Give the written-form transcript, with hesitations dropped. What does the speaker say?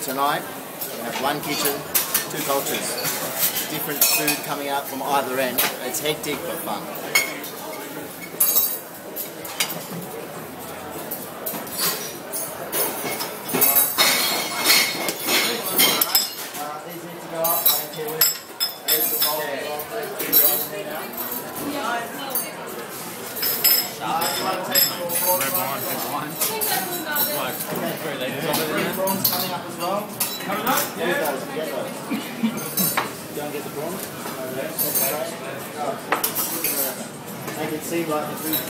tonight we have one kitchen, two cultures. Different food coming out from either end. It's hectic but fun. These need to go up. I don't care where. There's the bowl. Prawns coming up as well. Coming up? Yeah. Get those. Go and get the prawns. Make it seem like the food.